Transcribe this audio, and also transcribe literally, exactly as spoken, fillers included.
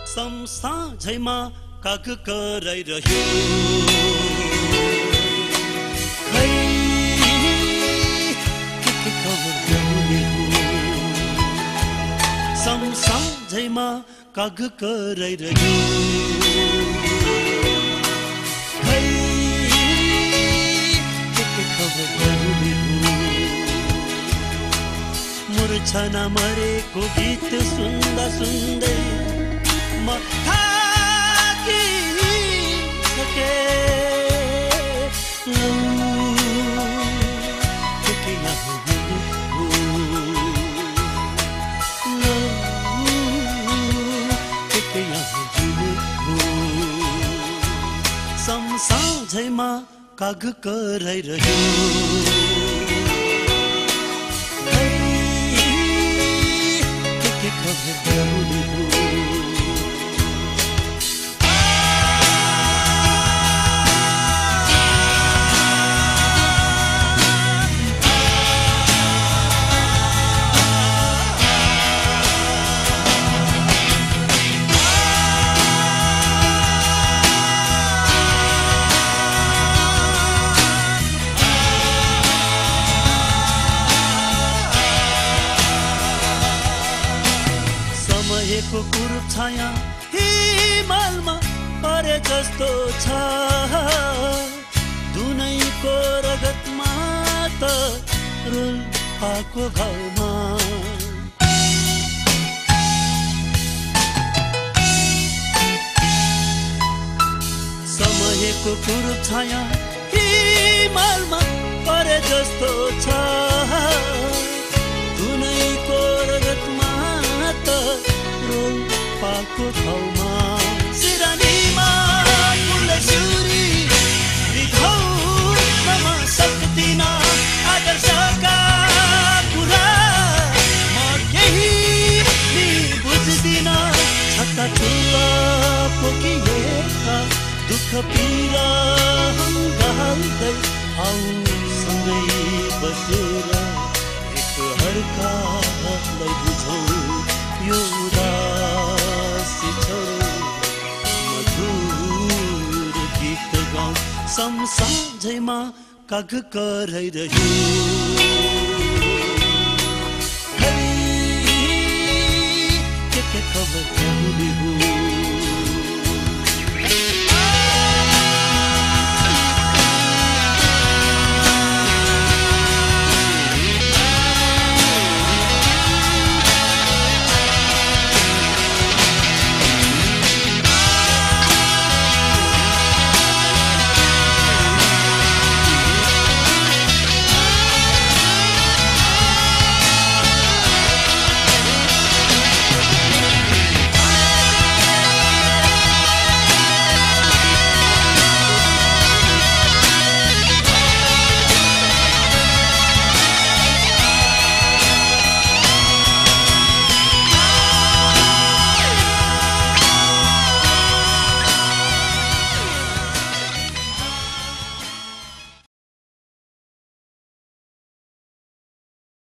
समसाझैमा काग कराइरह्यो खै के के खबर ल्याउने हो समसाझैमा काग कराइरह्यो खै के के खबर ल्याउने हो मुर्छना मरेको गीत सुन्दा सुन्दै म थाकिसके लौ के के यहाँ हो लौ के के यहाँ हो समसाझैमा काग कराइरह्यो खबर ल्याउने हो समयको कुरूप छाया हिमालमा परे जस्तो छ दुनैको रगतमा त रोल्पाको घाउमा समयको कुरूप छाया हिमालमा परे जस्तो छ दुनैको रगतमा त रोल्पाको घाउमा सिरानीमा फुलसुरी रिघाउनमा सक्दिन आदर्शका कुरा म केही नि बुझ्दिन छक्का ठुला पोखिएका दुःख पीडा हङ्गाल्दै आऊ सँगै बसेर एक अर्कालाई बुझौँ यो उदासी छोडो मधुर गीत गाउँ समसाझैमा काग कराइरह्यो खै के के खबर ल्याउने हो